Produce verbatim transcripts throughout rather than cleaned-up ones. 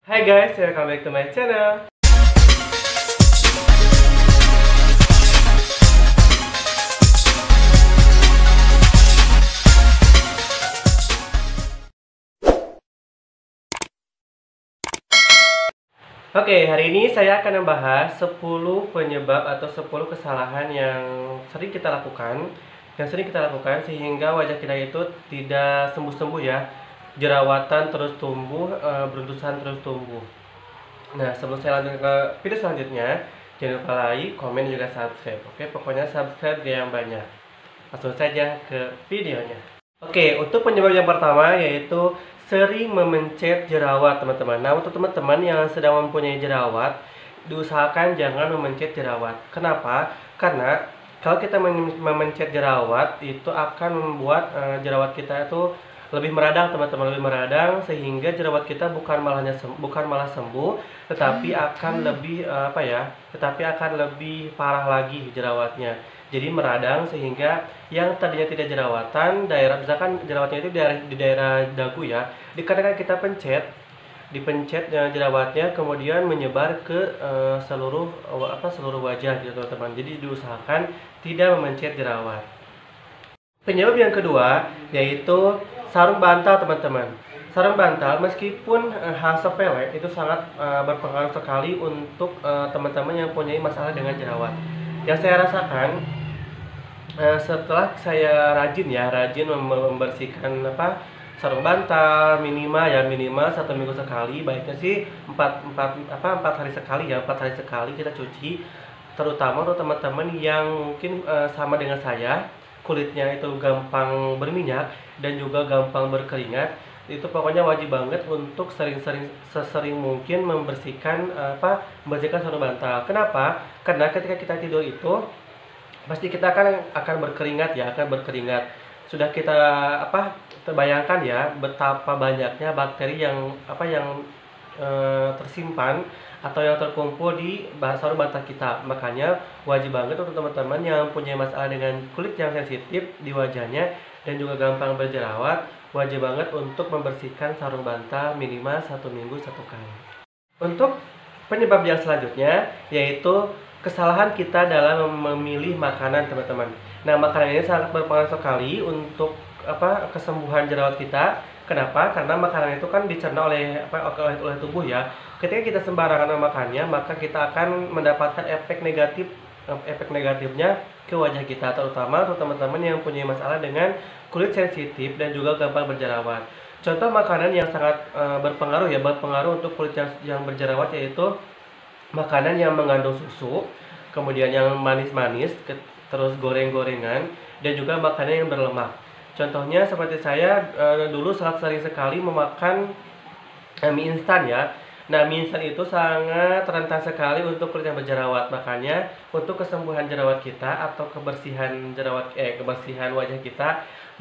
Hai guys, welcome back to my channel. Oke, hari ini saya akan membahas sepuluh penyebab atau sepuluh kesalahan yang sering kita lakukan yang sering kita lakukan sehingga wajah kita itu tidak sembuh-sembuh ya. Jerawatan terus tumbuh, e, beruntusan terus tumbuh. Nah, sebelum saya lanjut ke video selanjutnya, jangan lupa like, komen, juga subscribe. Oke, pokoknya subscribe yang banyak. Langsung saja ke videonya. Oke, untuk penyebab yang pertama yaitu sering memencet jerawat, teman-teman. Nah, untuk teman-teman yang sedang mempunyai jerawat, diusahakan jangan memencet jerawat. Kenapa? Karena kalau kita memencet jerawat, itu akan membuat uh, jerawat kita itu lebih meradang, teman-teman, lebih meradang sehingga jerawat kita bukan malahnya bukan malah sembuh, tetapi akan lebih uh, apa ya? Tetapi akan lebih parah lagi jerawatnya. Jadi meradang sehingga yang tadinya tidak jerawatan, daerah misalkan jerawatnya itu di daerah, di daerah dagu ya, dikarenakan kita pencet, dipencet jerawatnya kemudian menyebar ke uh, seluruh uh, apa seluruh wajah gitu, teman-teman. Jadi diusahakan tidak memencet jerawat. Penyebab yang kedua yaitu sarung bantal, teman-teman. Sarung bantal meskipun uh, hal sepele itu sangat uh, berpengaruh sekali untuk teman-teman uh, yang punya masalah dengan jerawat. Yang saya rasakan uh, setelah saya rajin ya, rajin membersihkan apa sarung bantal minimal ya minimal satu minggu sekali, baiknya sih empat empat apa empat hari sekali ya empat hari sekali kita cuci. Terutama untuk teman-teman yang mungkin uh, sama dengan saya, kulitnya itu gampang berminyak dan juga gampang berkeringat, itu pokoknya wajib banget untuk sering-sering sesering mungkin membersihkan apa membersihkan sarung bantal. Kenapa? Karena ketika kita tidur itu pasti kita akan akan berkeringat ya, akan berkeringat. Sudah kita apa terbayangkan ya betapa banyaknya bakteri yang apa yang e, tersimpan atau yang terkumpul di sarung bantal kita. Makanya wajib banget untuk teman-teman yang punya masalah dengan kulit yang sensitif di wajahnya dan juga gampang berjerawat, wajib banget untuk membersihkan sarung bantal minimal satu minggu satu kali. Untuk penyebab yang selanjutnya yaitu kesalahan kita dalam memilih makanan, teman-teman. Nah, makanan ini sangat berpengaruh sekali untuk apa kesembuhan jerawat kita. Kenapa? Karena makanan itu kan dicerna oleh apa oleh, oleh tubuh ya. Ketika kita sembarangan memakannya, maka kita akan mendapatkan efek negatif efek negatifnya ke wajah kita, terutama untuk teman-teman yang punya masalah dengan kulit sensitif dan juga gampang berjerawat. Contoh makanan yang sangat uh, berpengaruh ya berpengaruh untuk kulit yang, yang berjerawat yaitu makanan yang mengandung susu, kemudian yang manis-manis, terus goreng-gorengan, dan juga makanan yang berlemak. Contohnya seperti saya e, dulu sangat sering sekali memakan e, mie instan ya. Nah, mie instan itu sangat rentan sekali untuk kulit yang berjerawat. Makanya untuk kesembuhan jerawat kita atau kebersihan jerawat eh kebersihan wajah kita,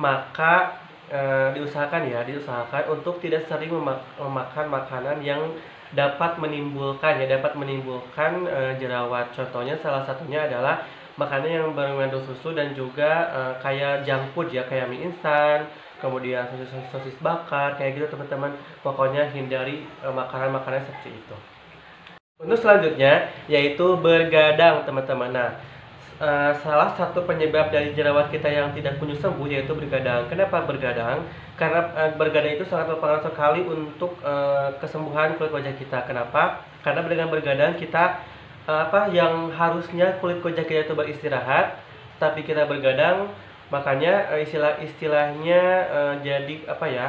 maka e, diusahakan ya, diusahakan untuk tidak sering memak memakan makanan yang dapat menimbulkan ya dapat menimbulkan e, jerawat. Contohnya salah satunya adalah makanan yang mengandung susu dan juga e, kayak junk food ya, kayak mie instan, kemudian sosis sosis bakar kayak gitu, teman-teman. Pokoknya hindari makanan-makanan e, seperti itu. Untuk selanjutnya yaitu bergadang, teman-teman. Nah, e, salah satu penyebab dari jerawat kita yang tidak kunjung sembuh yaitu bergadang. Kenapa bergadang? Karena e, bergadang itu sangat berpengaruh sekali untuk e, kesembuhan kulit wajah kita. Kenapa? Karena dengan bergadang kita e, apa yang harusnya kulit wajah kita itu beristirahat, tapi kita bergadang, makanya e, istilah istilahnya e, jadi apa ya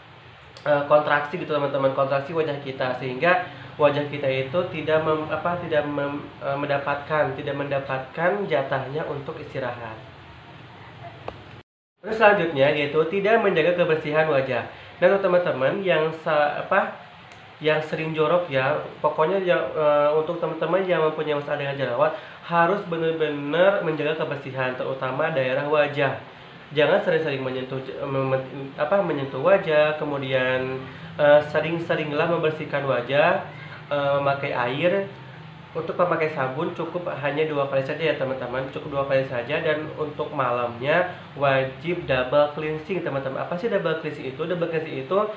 e, kontraksi gitu, teman-teman, kontraksi wajah kita sehingga wajah kita itu tidak mem, apa tidak mem, e, mendapatkan tidak mendapatkan jatahnya untuk istirahat. Terus selanjutnya yaitu tidak menjaga kebersihan wajah. Dan untuk teman-teman yang sa, apa yang sering jorok ya, pokoknya yang e, untuk teman-teman yang mempunyai masalah dengan jerawat harus benar-benar menjaga kebersihan, terutama daerah wajah. Jangan sering-sering menyentuh mem, apa menyentuh wajah, kemudian e, sering-seringlah membersihkan wajah, e, memakai air. Untuk memakai sabun cukup hanya dua kali saja ya, teman-teman, cukup dua kali saja. Dan untuk malamnya wajib double cleansing, teman-teman. Apa sih double cleansing itu? Double cleansing itu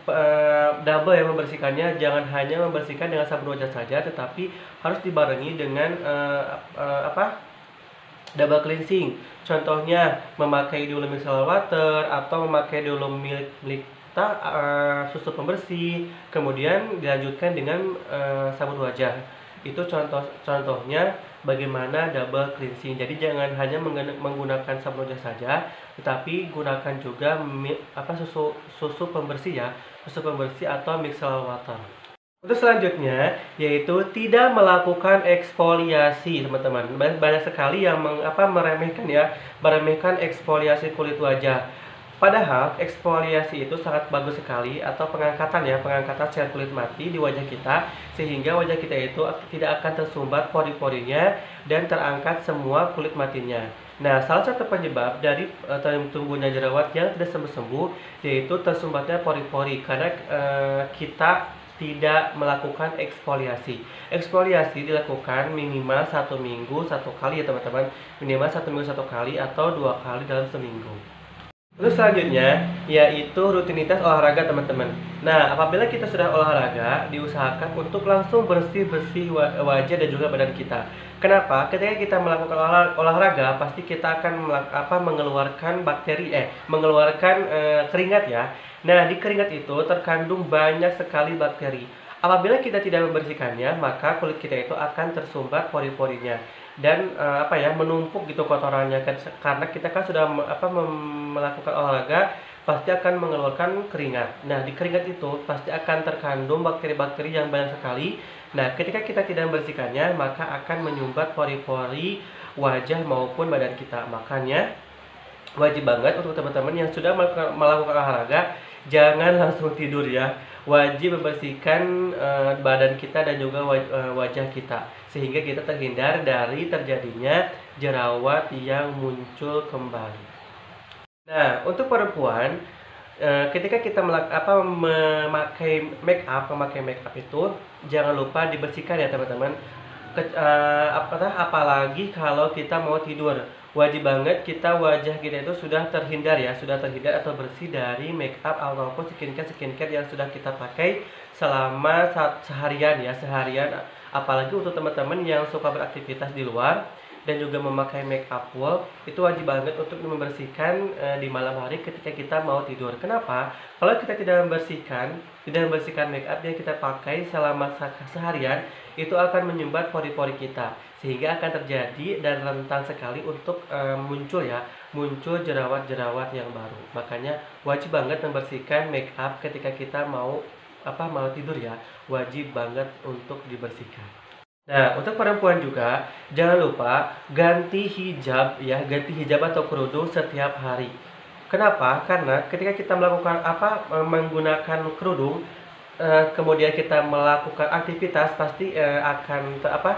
eee, double ya membersihkannya, jangan hanya membersihkan dengan sabun wajah saja, tetapi harus dibarengi dengan, eee, eee, apa, double cleansing. Contohnya memakai dulu micellar water atau memakai dulu milk milk ta eee, susu pembersih, kemudian dilanjutkan dengan, eee, sabun wajah. Itu contoh contohnya bagaimana double cleansing. Jadi jangan hanya mengen menggunakan sabun wajah saja, tetapi gunakan juga mi apa, susu susu pembersih ya, susu pembersih atau micellar water. Untuk selanjutnya, yaitu tidak melakukan eksfoliasi, teman-teman. Ba banyak sekali yang meng apa, meremehkan ya, meremehkan eksfoliasi kulit wajah. Padahal eksfoliasi itu sangat bagus sekali atau pengangkatan ya, pengangkatan sel kulit mati di wajah kita sehingga wajah kita itu tidak akan tersumbat pori-porinya dan terangkat semua kulit matinya. Nah, salah satu penyebab dari e, tumbuhnya jerawat yang tidak sembuh-sembuh yaitu tersumbatnya pori-pori karena e, kita tidak melakukan eksfoliasi. Eksfoliasi dilakukan minimal satu minggu satu kali ya teman-teman, minimal satu minggu satu kali atau dua kali dalam seminggu. Terus selanjutnya yaitu rutinitas olahraga teman-teman. Nah, apabila kita sudah olahraga, diusahakan untuk langsung bersih-bersih wajah dan juga badan kita. Kenapa? Ketika kita melakukan olah, olahraga, pasti kita akan melak, apa, mengeluarkan bakteri, eh, mengeluarkan eh, keringat ya. Nah, di keringat itu terkandung banyak sekali bakteri. Apabila kita tidak membersihkannya, maka kulit kita itu akan tersumbat pori-porinya dan e, apa ya, menumpuk gitu kotorannya kan, karena kita kan sudah apa melakukan olahraga pasti akan mengeluarkan keringat. Nah, di keringat itu pasti akan terkandung bakteri-bakteri yang banyak sekali. Nah, ketika kita tidak membersihkannya, maka akan menyumbat pori-pori wajah maupun badan kita. Makanya wajib banget untuk teman-teman yang sudah melakukan, melakukan olahraga, jangan langsung tidur ya. Wajib membersihkan e, badan kita dan juga waj e, wajah kita sehingga kita terhindar dari terjadinya jerawat yang muncul kembali. Nah, untuk perempuan e, ketika kita melak apa memakai make up, memakai make up itu jangan lupa dibersihkan ya teman-teman. Ke, uh, apatah apalagi kalau kita mau tidur, wajib banget kita wajah kita itu sudah terhindar ya, sudah terhindar atau bersih dari make up ataupun skincare skincare yang sudah kita pakai selama seharian ya, seharian. Apalagi untuk teman-teman yang suka beraktivitas di luar dan juga memakai make up full, itu wajib banget untuk membersihkan e, di malam hari ketika kita mau tidur. Kenapa? Kalau kita tidak membersihkan, tidak membersihkan make up yang kita pakai selama seharian, itu akan menyumbat pori-pori kita sehingga akan terjadi dan rentan sekali untuk e, muncul ya, muncul jerawat-jerawat yang baru. Makanya wajib banget membersihkan make up ketika kita mau apa mau tidur ya, wajib banget untuk dibersihkan. Nah, untuk perempuan juga jangan lupa ganti hijab ya, ganti hijab atau kerudung setiap hari. Kenapa? Karena ketika kita melakukan apa menggunakan kerudung, eh, kemudian kita melakukan aktivitas pasti eh, akan ter, apa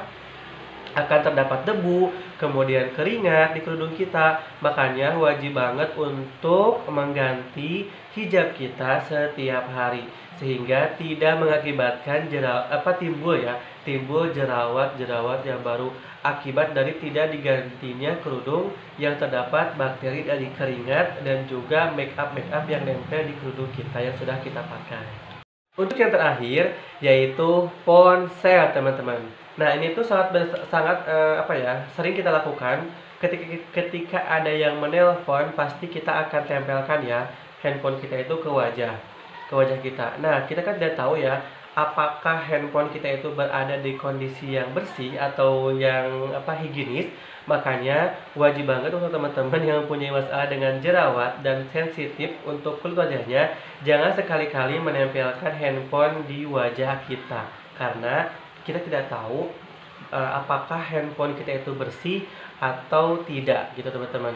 akan terdapat debu, kemudian keringat di kerudung kita. Makanya wajib banget untuk mengganti hijab kita setiap hari sehingga tidak mengakibatkan jerawat apa timbul ya, timbul jerawat-jerawat yang baru akibat dari tidak digantinya kerudung yang terdapat bakteri dari keringat dan juga make up make up yang nempel di kerudung kita yang sudah kita pakai. Untuk yang terakhir yaitu ponsel teman-teman. Nah, ini tuh sangat sangat eh, apa ya, sering kita lakukan ketika ketika ada yang menelpon, pasti kita akan tempelkan ya handphone kita itu ke wajah, ke wajah kita. Nah, kita kan tidak tahu ya apakah handphone kita itu berada di kondisi yang bersih atau yang apa higienis. Makanya wajib banget untuk teman-teman yang punya masalah dengan jerawat dan sensitif untuk kulit wajahnya, jangan sekali-kali menempelkan handphone di wajah kita karena kita tidak tahu uh, apakah handphone kita itu bersih atau tidak gitu teman-teman.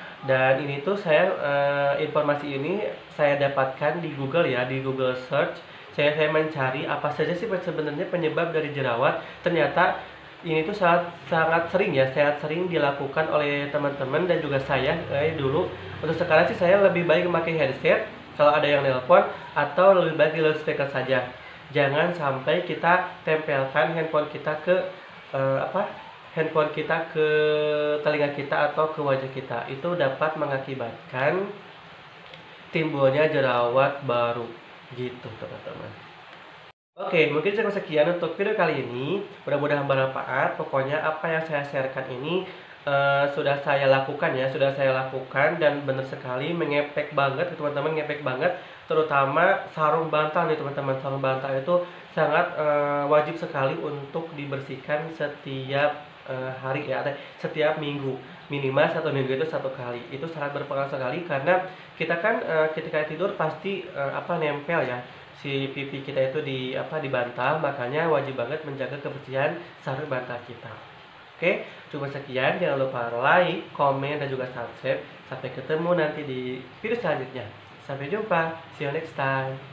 Dan ini tuh saya uh, informasi ini saya dapatkan di Google ya, di Google Search. Saya saya mencari apa saja sih sebenarnya penyebab dari jerawat. Ternyata ini tuh sangat sangat sering ya, sangat sering dilakukan oleh teman-teman dan juga saya eh, dulu. Untuk sekarang sih saya lebih baik memakai headset kalau ada yang nelpon atau lebih baik di loudspeaker saja. Jangan sampai kita tempelkan handphone kita ke uh, apa handphone kita ke telinga kita atau ke wajah kita. Itu dapat mengakibatkan timbulnya jerawat baru. gitu teman-teman. Oke, mungkin cukup sekian untuk video kali ini. Mudah-mudahan bermanfaat. Pokoknya apa yang saya sharekan ini eh, sudah saya lakukan ya, sudah saya lakukan dan benar sekali mengepek banget teman-teman, ngepek banget. Terutama sarung bantal nih teman-teman. Sarung bantal itu sangat eh, wajib sekali untuk dibersihkan setiap eh, hari ya, atau setiap minggu. Minimal satu minggu itu satu kali. Itu sangat berpengaruh sekali karena kita kan eh, ketika tidur pasti eh, apa nempel ya si pipi kita itu di apa di bantal, makanya wajib banget menjaga kebersihan sarung bantal kita. Oke, cuma sekian, jangan lupa like, komen dan juga subscribe. Sampai ketemu nanti di video selanjutnya. Sampai jumpa, see you next time.